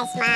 します。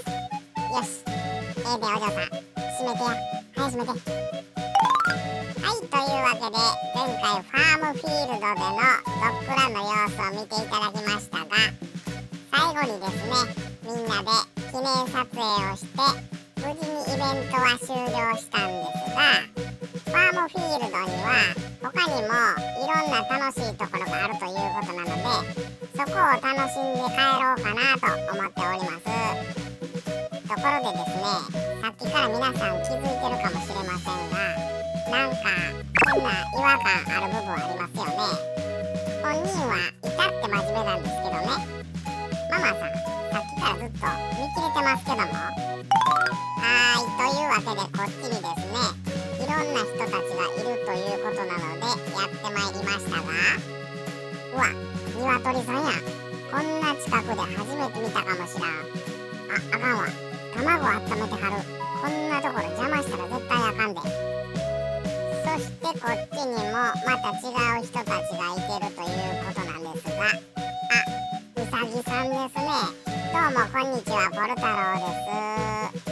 よし、でお嬢さん閉めてや。はい、閉めて。はい、というわけで前回ファームフィールドでのドッグランの様子を見ていただきましたが、最後にですね、みんなで記念撮影をして無事にイベントは終了したんですが、ファームフィールドには他にもいろんな楽しいところがあるということなので、そこを楽しんで帰ろうかなと思っております。ところでですね、さっきから皆さん気づいてるかもしれませんが、なんか変な違和感ある部分ありますよね。本人は至って真面目なんですけどね。ママさん、さっきからずっと見切れてますけども。というわけでこっちにですね、いろんな人たちがいるということなのでやってまいりましたが、うわ、鶏さんや。こんな近くで初めて見たかもしらん。あかんわ。卵温めてはる。こんなところ邪魔したら絶対あかんで。そしてこっちにもまた違う人たちがいてるということなんですが、うさぎさんですね。どうもこんにちは、ポル太郎です。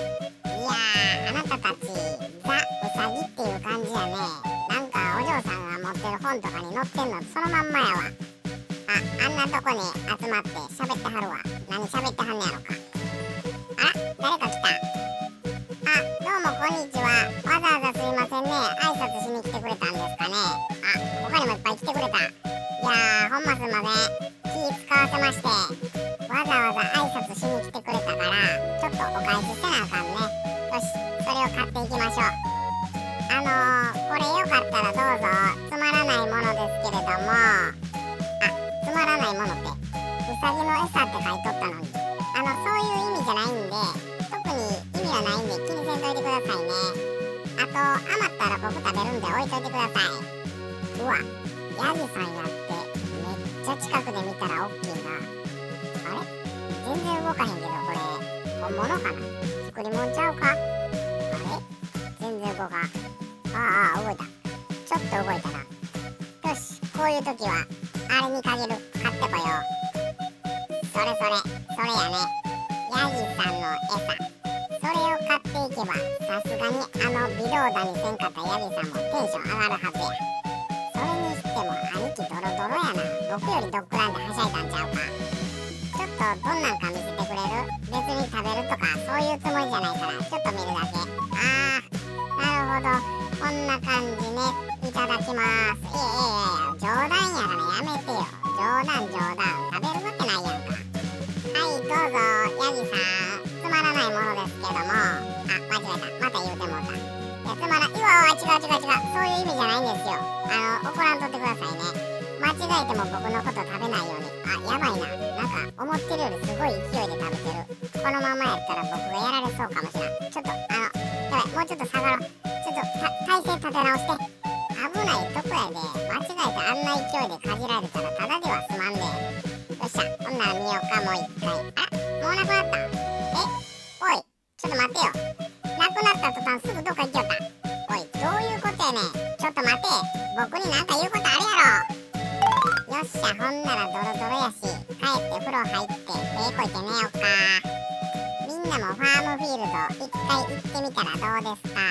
いやー、あなたたちザ・うさぎっていう感じやね。なんかお嬢さんが持ってる本とかに載ってんのそのまんまやわ。あんなとこに集まって喋ってはるわ。何喋ってはんねやろか。誰か来た。どうもこんにちは。わざわざすいませんね。挨拶しに来てくれたんですかね。他にもいっぱい来てくれた。いやー、ほんますんません。気使わせまして。わざわざ挨拶しに来てくれたから、ちょっとお返しせなあかんね。よし、それを買っていきましょう。これよかったらどうぞ。つまらないものですけれども、つまらないものって、うさぎの餌って書いとったのに。そういう意味じゃないんで、特に意味はないんで気にせんといてくださいね。あと、余ったら僕食べるんで置いといてください。うわ、ヤギさんやって、めっちゃ近くで見たら大きいな。あれ？全然動かへんけど、これ、本物かな？作り物ちゃうか？あれ？全然動かん。動いた。ちょっと動いたな。よし、こういう時は、あれに限る。買ってこよう。それやね。ヤギさんの餌。それを買っていけば、さすがに微動だにせんかったヤギさんもテンション上がるはずや。それにしても兄貴ドロドロやな。僕よりドッグランではしゃいだんちゃうか。ちょっとどんなんか見せてくれる？別に食べるとかそういうつもりじゃないから、ちょっと見るだけ。なるほど。こんな感じね。いただきます。冗談やからやめてよ。冗談。食べるわけないやんか。はい、どうぞ、ヤギさん。つまらないものですけども。間違えた。また言うてもうた。つまらん。違う。そういう意味じゃないんですよ。怒らんとってくださいね。間違えても僕のこと食べないように。やばいな。なんか、思ってるよりすごい勢いで食べてる。このままやったら僕がやられそうかもしれん。ちょっと、やばい。もうちょっと下がろう。ちょっと、体勢立て直して。危ないとこやで。間違えてあんな勢いでかじられたらただでは済まんで。よっしゃ、ほんなら見ようか、もう一回。もうなくなった？おい、ちょっと待ってよ。なくなった途端すぐどっか行きよった。おい、どういうことやねん。ちょっと待て。僕になんか言うことあるやろ。よっしゃ、ほんならドロドロやし、帰って風呂入って手こいて寝ようか。みんなもファームフィールド一回行ってみたらどうですか？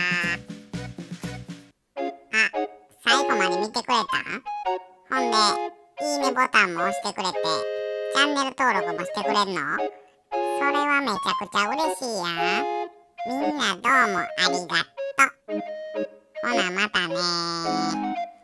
最後まで見てくれた？ほんで、いいねボタンも押してくれて、チャンネル登録もしてくれんの？それはめちゃくちゃ嬉しいやん。みんなどうもありがとう。ほなまたねー。